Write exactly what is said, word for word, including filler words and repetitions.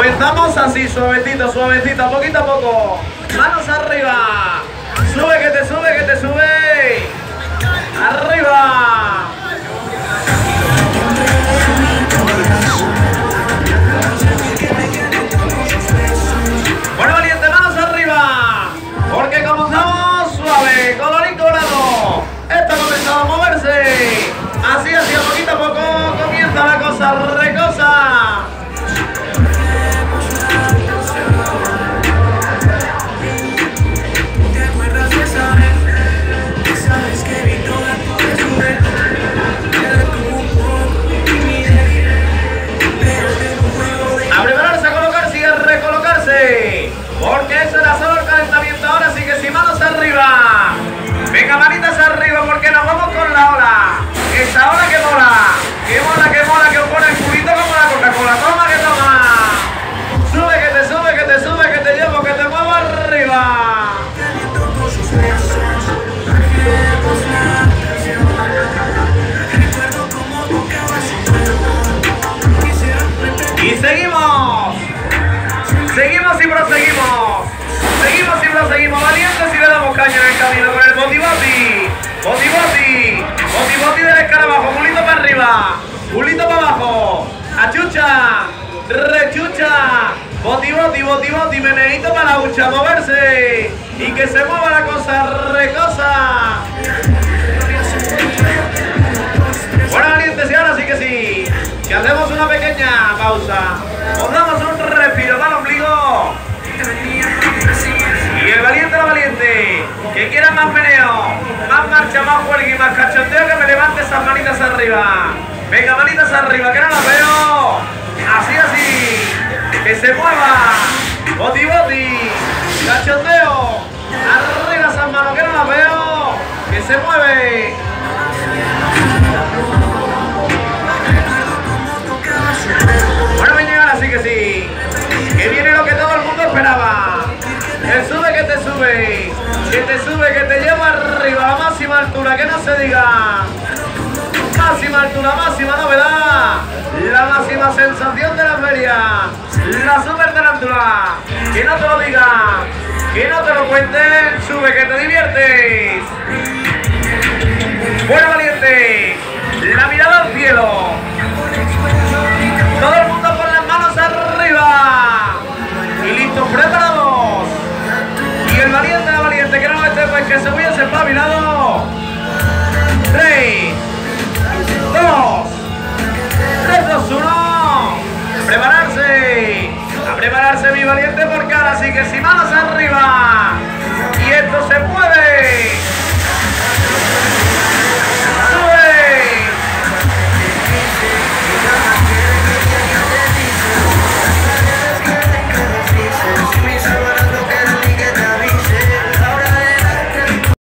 Comenzamos así, suavecito, suavecito, poquito a poco. Manos arriba. Sube que te sube, que te sube. Arriba. Bueno, valiente, manos arriba. Porque comenzamos suave, colorín colorado. Esto ha comenzado a moverse. Así, así, a poquito a poco comienza la cosa recosa. A prepararse, a colocarse y a recolocarse. Porque eso era solo el calentamiento. Ahora sí que sí, manos arriba. Venga, manitas arriba porque nos vamos con la ola. Esa ola que mola. Que mola, que mola, que os pone el culito como la Coca-Cola. Toma que toma. Sube que te sube, que te sube, que te llevo, que te muevo arriba. Y seguimos. Seguimos y proseguimos. Seguimos y proseguimos. Valientes y le damos caña en el camino con el boti boti. Boti boti. Boti boti del escarabajo. Culito para arriba. Culito para abajo. Achucha. Rechucha. Boti boti, boti boti. Meneíto para la hucha. Moverse. Y que se mueva la cosa recosa. Bueno, valientes, y ahora sí que sí. Que hacemos una pequeña pausa. Os damos un respiro para el ombligo. Y el valiente, la valiente, que quiera más meneo, más marcha, más juerga y más cachondeo, que me levante esas manitas arriba. Venga, manitas arriba, que no las veo. Así, así. Que se mueva. Boti, boti. Cachondeo. Arriba esas manos, que no las veo. Que se mueve. Bueno, venga, ahora sí que sí. Que viene lo que todo el mundo esperaba. El sube que te sube. Que te sube, que te lleva arriba. La máxima altura, que no se diga. Máxima altura, máxima novedad. La máxima sensación de la feria. La super tarántula. Que no te lo diga. Que no te lo cuenten. Sube que te diviertes. Bueno, valiente. La mirada al cielo. Todo el mundo con las manos arriba. Y listos, preparados. Y el valiente, la valiente, que no esté, pues que se vaya ese espabilado. tres, dos, tres, dos, uno. Prepararse. A prepararse, mi valiente, porque ahora sí que sí, manos arriba.